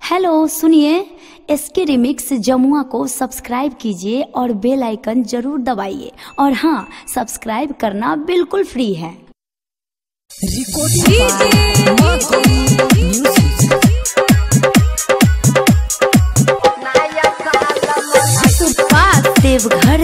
Hello सुनिए, SK remix Jamua को subscribe कीजिए और बेल आइकन जरूर दबाइए। और हाँ, सब्सक्राइब करना बिल्कुल फ्री है। देवघर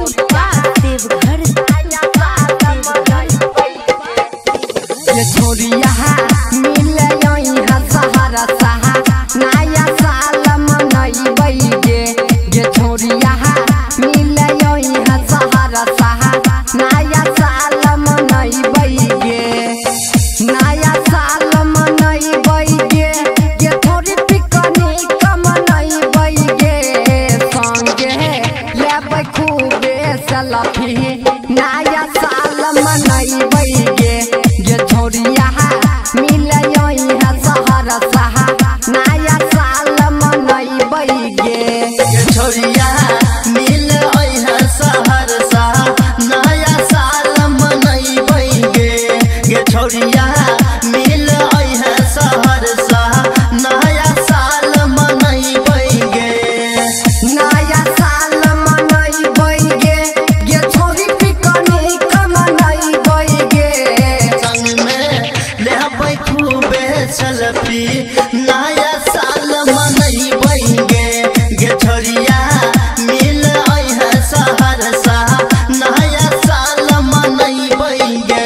ये छोरिया मिले यहाँ सहारा सहा नया साल मनइबै गे। ये छोरिया मिले यहाँ सहारा सहा नया साल मनइबै गे। नया साल मनइबै गे। ये थोड़ी पिकनिक मनइबै गे। संगे लेबै खूबे सेल्फी नया साल मनइबै गे। ये छोरिया मिले यहाँ सहारा सहा नया साल मनइबै गे। ये छोरिया मिले यहाँ सहारा सहा नया साल मनइबै गे। ये छोरिया मिले यहाँ सहारा सहा नया साल मनइबै गे। नया साल मनइबै गे। ये छोरी पिकनिक मनइबै गे। संग में लेबै खूबे सेल्फी नया साल मनइबै गे। ये छोरिया मिले यहाँ सहारा सहा नया साल मनइबै गे।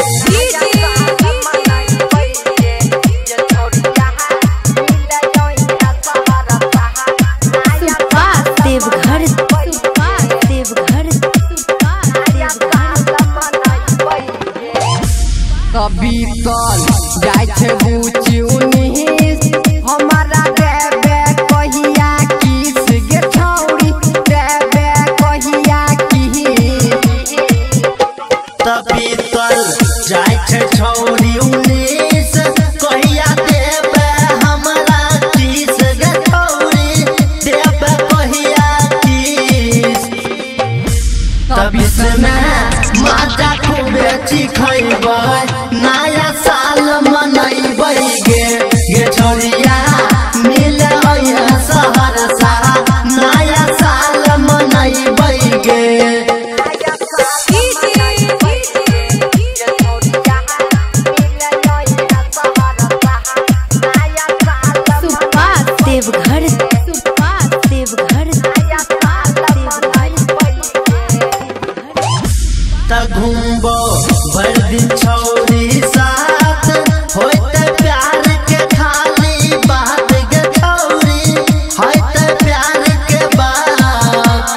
कभी कल जाय छे बुची उन्नीस हमारा देबे कहिया किस गे छौरी देबे कहिया किस। तभी तल जाय छे छौरी 19 कहिया देबे हमरा किस गे छौरी देबे कहिया किस। तभी से मैं माता खूबे चिखैबै नया साल मनइबै गे। ये छोरिया मिले यहाँ सहारा सहा नया साल मनइबै गे। घूमबो भर दिन छौरी साथ होते प्यार के खाली बात गे छौरी होते प्यार के बात।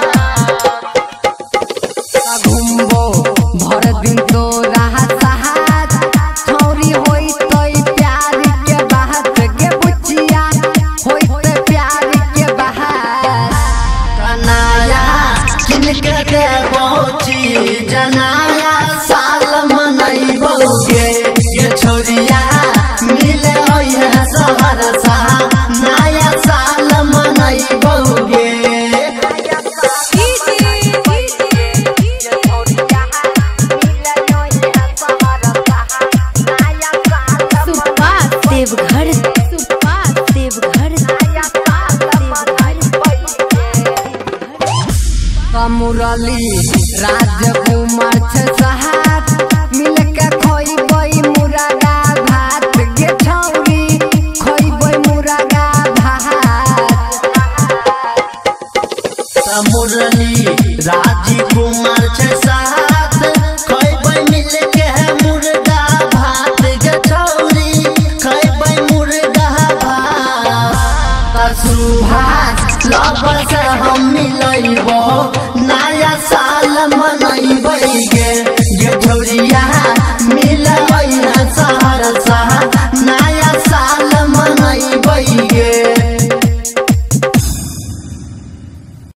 घूमबो भर दिन तोरा साथ छौरी होइतै प्यार के बात गे बुचिया होइतै प्यार के बात। कनाया किनके देबो चीज नया साल मनइबो गे। ये छोरिया मिले यहाँ सहारा सहा नया साल मनइबो गे। मुरली राजकुमार छे सहार मिलके खोइबै मुर्गा भात गे छौरी खोइबै मुर्गा भात। मुरली राजकुमार छे साथ खैबै मिलके मुर्गा भात गे छौरी खैबै मुर्गा भात। सुभाष लबर से हम मिलैबो नया साल मनइबै गे। ये छोरिया